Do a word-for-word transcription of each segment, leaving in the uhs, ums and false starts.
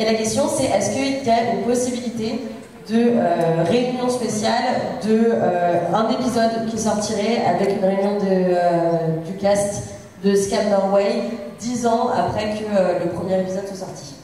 Et la question c'est, est-ce qu'il y a une possibilité de euh, réunion spéciale, de euh, un épisode qui sortirait avec une réunion de, euh, du cast de Scam Norway, dix ans après que euh, le premier épisode soit sorti.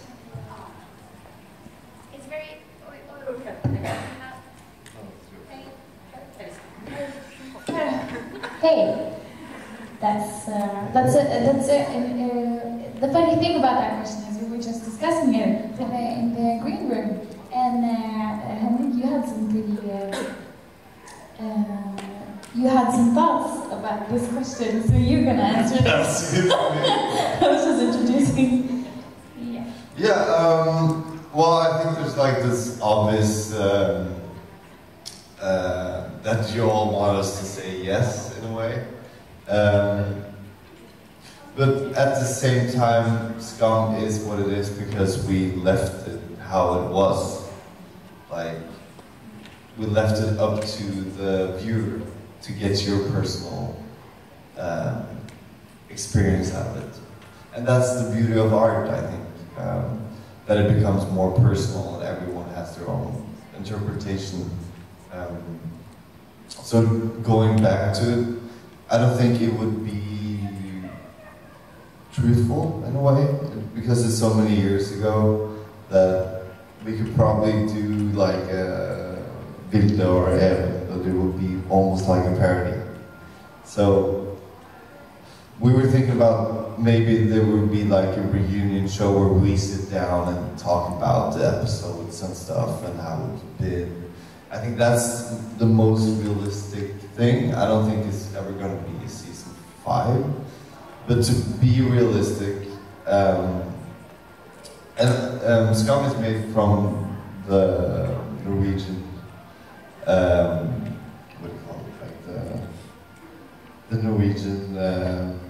Hey, that's uh, that's a, that's a, uh, the funny thing about that question is we were just discussing it in the, in the green room, and uh, Henrik, you had some pretty uh, uh, you had some thoughts about this question, so you're gonna answer this. I was just introducing. Yeah. Yeah. Um, well, I think there's like this obvious. Um, Uh, that you all want us to say yes, in a way. Um, but at the same time, Scum is what it is because we left it how it was. Like, we left it up to the viewer to get your personal um, experience out of it. And that's the beauty of art, I think. Um, that it becomes more personal and everyone has their own interpretation. Um, so going back to it, I don't think it would be truthful in a way, because it's so many years ago that we could probably do like a video or a, but it would be almost like a parody. So we were thinking about maybe there would be like a reunion show where we sit down and talk about the episodes and stuff and how it's been. I think that's the most realistic thing. I don't think it's ever going to be a season five, but to be realistic, um, and um, Scum is made from the Norwegian, um, what do you call it, like the, the Norwegian, um,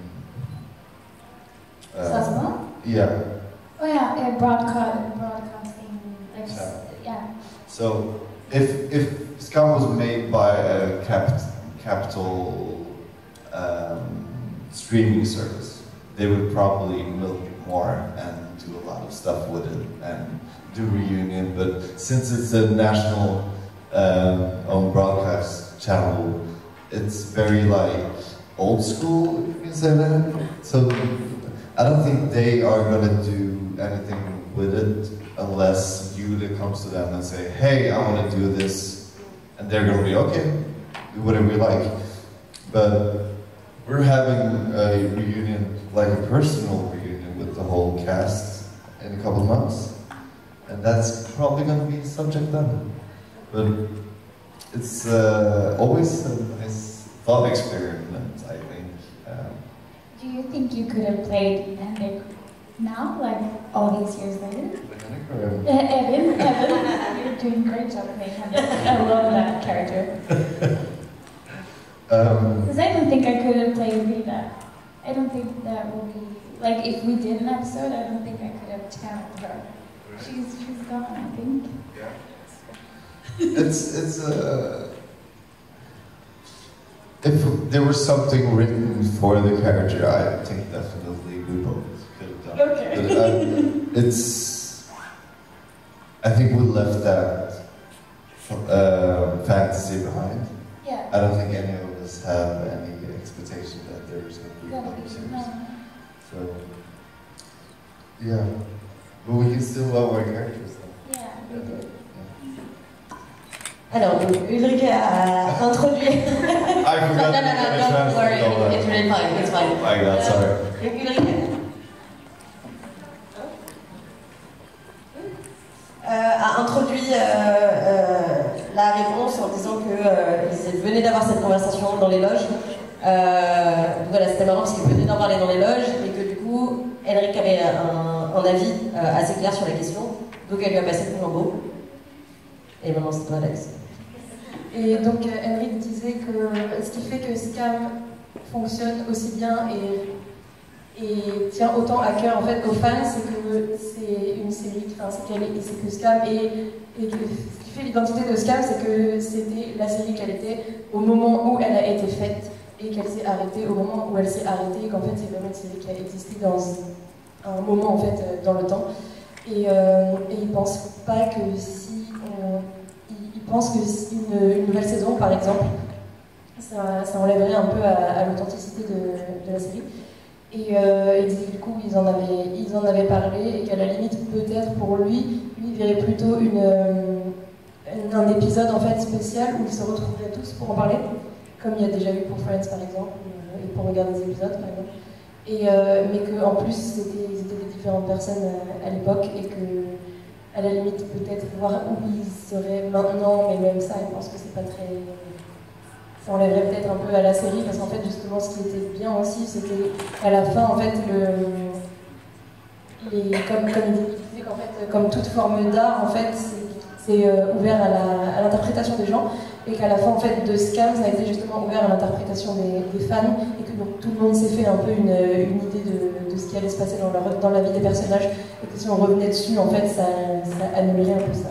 uh, yeah. Oh yeah, yeah, broadcast, broadcasting, like, yeah. yeah. So, If, if Scum was made by a cap capital um, streaming service, they would probably milk it more and do a lot of stuff with it and do reunion. But since it's a national um, own broadcast channel, it's very like old school, if you can say that. So I don't think they are gonna do anything with it unless Yulia comes to them and say, hey, I want to do this, and they're going to be, okay, do whatever we like. But we're having a reunion, like a personal reunion with the whole cast in a couple of months, and that's probably going to be subject then. But it's uh, always a nice thought experiment, I think. Um, do you think you could have played Henrik now, like all these years later? Evan? Evan, Evan, you're doing a great job playing Henrik. I love that character. Because um, I don't think I could have played Rita. I don't think that would be, like if we did an episode, I don't think I could have channeled her. She's, she's gone, I think. Yeah. It's, it's a... If there was something written for the character, I think definitely we both could have done it. Okay. But, um, it's... I think we left that uh, fantasy behind. Yeah. I don't think any of us have any expectation that there's going to be another series. No. So, yeah. But we can still love our characters though. Yeah, we do. Alors, Ulrike a introduit. I forgot. no, no, no, no, don't worry. No, It's really fine. It's fine. My God, sorry. Ulrike euh, a introduit euh, euh, la réponse en disant que euh, ils venaient d'avoir cette conversation dans les loges. Euh, voilà, c'était marrant parce qu'ils venaient d'en parler dans les loges et que du coup, Henrik avait un, un avis euh, assez clair sur la question. Donc elle lui a passé le flambeau. Et maintenant c'est toi, Alex. Et donc euh, Henrik disait que ce qui fait que Scam fonctionne aussi bien et, et tient autant à cœur en fait aux fans, c'est que c'est une série, enfin c'est qu'elle est, c'est que Scam est, et que, ce qui fait l'identité de Scam, c'est que c'était la série qu'elle était au moment où elle a été faite et qu'elle s'est arrêtée au moment où elle s'est arrêtée, et qu'en fait c'est vraiment une série qui a existé dans un moment en fait dans le temps. Et, euh, et il pense pas que si on, il, il pense que si une, une nouvelle saison, par exemple, ça, ça enlèverait un peu à, à l'authenticité de, de la série. Et, euh, et du coup, ils en avaient, ils en avaient parlé et qu'à la limite, peut-être pour lui, lui il verrait plutôt une, une, un épisode en fait spécial où ils se retrouveraient tous pour en parler, comme il y a déjà eu pour Friends par exemple, et pour regarder des épisodes par exemple. Et, euh, mais qu'en plus, c'était, ils étaient des différentes personnes à, à l'époque et que, à la limite, peut-être voir où ils seraient maintenant, mais même ça, je pense que c'est pas très. Ça enlèverait peut-être un peu à la série, parce qu'en fait, justement, ce qui était bien aussi, c'était à la fin, en fait, le. Les, comme, comme il disait qu'en fait, comme toute forme d'art, en fait, c'est euh, ouvert à, la, à l'interprétation des gens, et qu'à la fin, en fait, de Scam, ça a été justement ouvert à l'interprétation des, des fans, et que donc, tout le monde s'est fait un peu une, une idée de, de ce qui allait se passer dans, leur, dans la vie des personnages, et que si on revenait dessus, en fait, ça, ça annulerait un peu ça.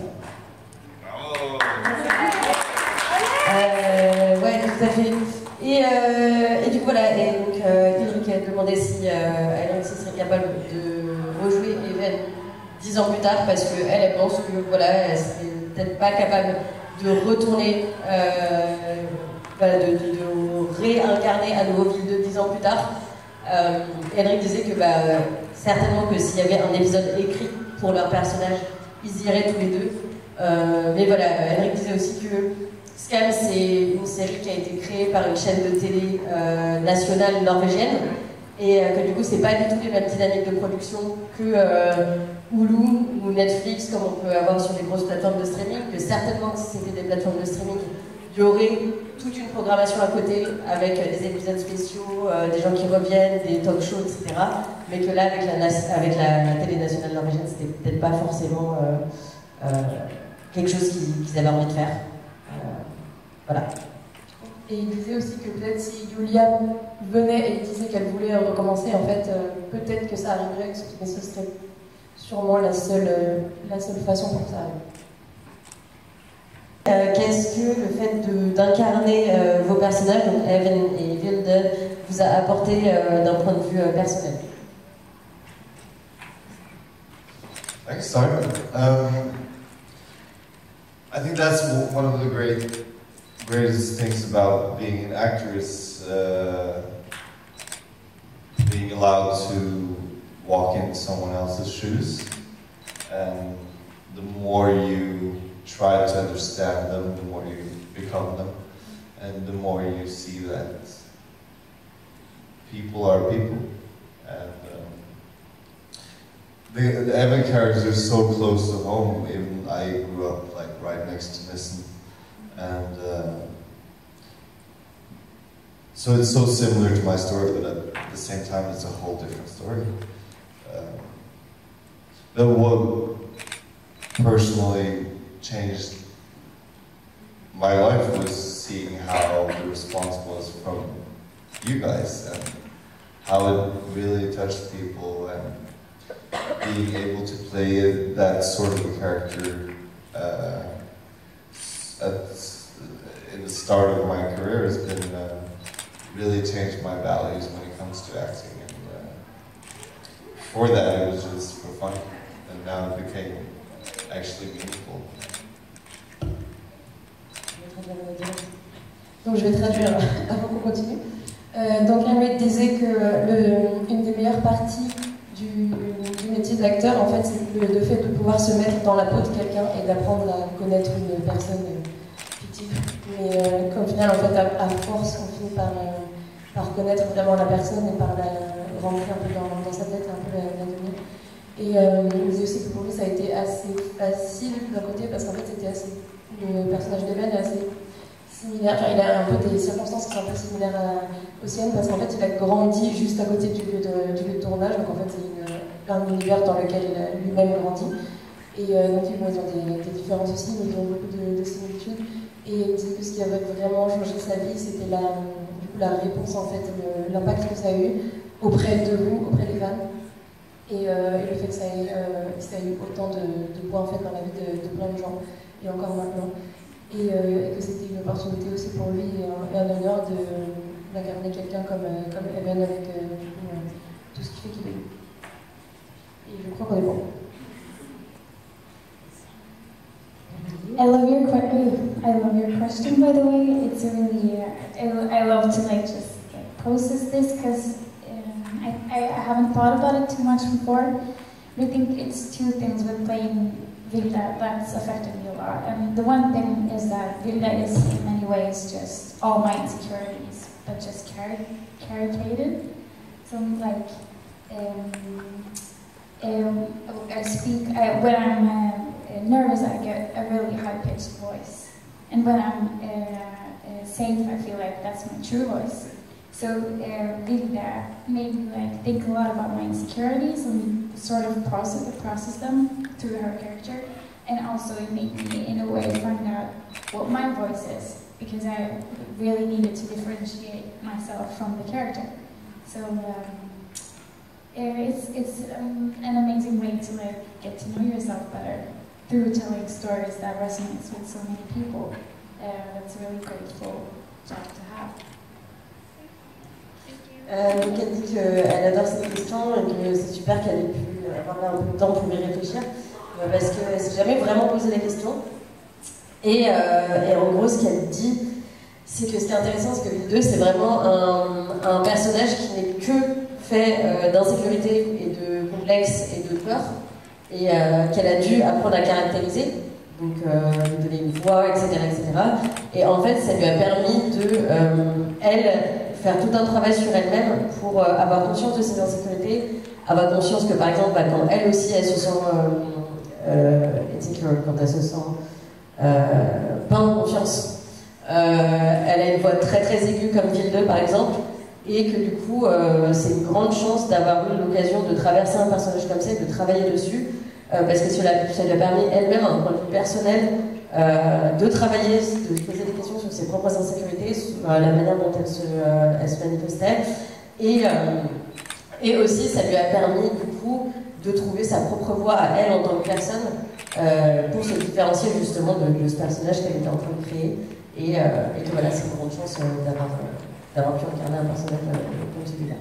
Euh, ouais, tout à fait. Et, euh, et du coup, voilà, et donc, euh, Ulrich a demandé si euh, Alexis serait capable de rejouer Eleven dix ans plus tard, parce qu'elle, elle pense que, voilà, elle serait peut-être pas capable de retourner, euh, voilà, de, de, de réincarner à nouveau Ville deux dix ans plus tard. Euh, et Henrik disait que, bah, certainement que s'il y avait un épisode écrit pour leur personnage, ils iraient tous les deux. Euh, mais voilà, Henrik disait aussi que Scam, c'est une série qui a été créée par une chaîne de télé euh, nationale norvégienne, et euh, que du coup, c'est pas du tout les mêmes dynamiques de production que euh, Hulu ou Netflix, comme on peut avoir sur les grosses plateformes de streaming, que certainement, si c'était des plateformes de streaming, il y aurait toute une programmation à côté, avec des épisodes spéciaux, euh, des gens qui reviennent, des talk shows, et cetera. Mais que là, avec la, avec la, la télé nationale norvégienne, c'était peut-être pas forcément euh, euh, quelque chose qu'ils, qu'ils avaient envie de faire. Euh, voilà. Et il disait aussi que peut-être si Julia venait et disait qu'elle voulait recommencer, en fait, euh, peut-être que ça arriverait, mais ce serait sûrement la seule, euh, la seule façon pour que ça arrive. Euh, qu'est-ce que le fait de, d'incarner euh, vos personnages, donc Evan et Vilde, vous a apporté euh, d'un point de vue euh, personnel? I can start. Um, I think that's one of the great, greatest things about being an actor is uh, being allowed to walk into someone else's shoes, and the more you try to understand them, the more you become them, and the more you see that people are people. And um, the, the Evan character is so close to home. Even I grew up like right next to Nissen, and uh, so it's so similar to my story, but at the same time, it's a whole different story. Um, but what personally changed my life was seeing how the response was from you guys and how it really touched people, and being able to play that sort of a character uh, at, in the start of my career has been uh, really changed my values when it comes to acting. And uh, before that, it was just for fun, and now it became actually meaningful. Donc je vais traduire avant qu'on continue. Euh, donc Henrik disait que le, une des meilleures parties du, du métier d'acteur, en fait, c'est le, le fait de pouvoir se mettre dans la peau de quelqu'un et d'apprendre à connaître une personne fictive. Mais euh, qu'au final, en fait, à, à force, on finit par, euh, par connaître vraiment la personne et par la rentrer un peu dans, dans sa tête, un peu la, la devenir. Et euh, il disait aussi que pour lui, ça a été assez facile d'un côté, parce qu'en fait, c'était assez, le personnage d'Evan est assez similaire, enfin, il a un peu des circonstances qui sont un peu similaires à, aux siennes, parce qu'en fait, il a grandi juste à côté du lieu de, du lieu de tournage, donc en fait, c'est une, un univers dans lequel il a lui-même grandi. Et euh, donc, ils ont des, des différences aussi, mais ils ont beaucoup de, de similitudes. Et il disait que ce qui avait vraiment changé sa vie, c'était la, du coup, la réponse, en fait, le, l'impact que ça a eu auprès de vous, auprès des fans. Et, euh, et le fait que ça ait, euh, ça ait eu autant de, de poids en fait, dans la vie de, de plein de gens, et encore maintenant. Et, euh, et que c'était une opportunité aussi pour lui et un, et un honneur de, d'incarner quelqu'un comme, euh, comme Evan avec euh, tout ce qui fait qu'il est. Et je crois qu'on est bon. it's a really, uh, I, I love to like just like, process this because um, I, I haven't thought about it too much before. But I think it's two things with playing Vilde that's affected me a lot. And the one thing is that Vilde is in many ways just all my insecurities, but just cari caricatured. So like, um, um, I speak, I, when I'm uh, nervous I get a really high-pitched voice. And when I'm uh, uh, safe I feel like that's my true voice. So uh, Vilde made me like, think a lot about my insecurities and sort of process, process them through her character. And also it made me in a way find out what my voice is, because I really needed to differentiate myself from the character. So um, it's, it's um, an amazing way to like get to know yourself better through telling stories that resonates with so many people. Uh, that's a really grateful job to have. Euh, donc elle dit qu'elle adore cette question et que c'est super qu'elle ait pu avoir là un peu de temps pour y réfléchir, euh, parce qu'elle ne s'est jamais vraiment posé la question. Et, euh, et en gros, ce qu'elle dit, c'est que ce qui est intéressant, c'est que Vilde deux, c'est vraiment un, un personnage qui n'est que fait euh, d'insécurité et de complexe et de peur, et euh, qu'elle a dû apprendre à caractériser, donc euh, lui donner une voix, et cetera, et cetera. Et en fait, ça lui a permis de, euh, elle, faire tout un travail sur elle-même pour euh, avoir conscience de ses insécurités, avoir conscience que, par exemple, bah, quand elle aussi, elle se sent euh, euh, insecure, quand elle se sent euh, pas en confiance, euh, elle a une voix très très aiguë comme Vilde deux, par exemple, et que du coup, euh, c'est une grande chance d'avoir eu l'occasion de traverser un personnage comme ça et de travailler dessus, euh, parce que cela, ça lui a permis elle-même, à un point de vue personnel, euh, de travailler, de se poser des questions sur ses propres insécurités, sur euh, la manière dont elle se, euh, elle se manifestait, et, euh, et aussi ça lui a permis du coup de trouver sa propre voix à elle en tant que personne, euh, pour se différencier justement de, de ce personnage qu'elle était en train de créer, et, euh, et que voilà, c'est une grande chance euh, d'avoir... Euh, d'avoir pu incarner un personnage comme celui-là.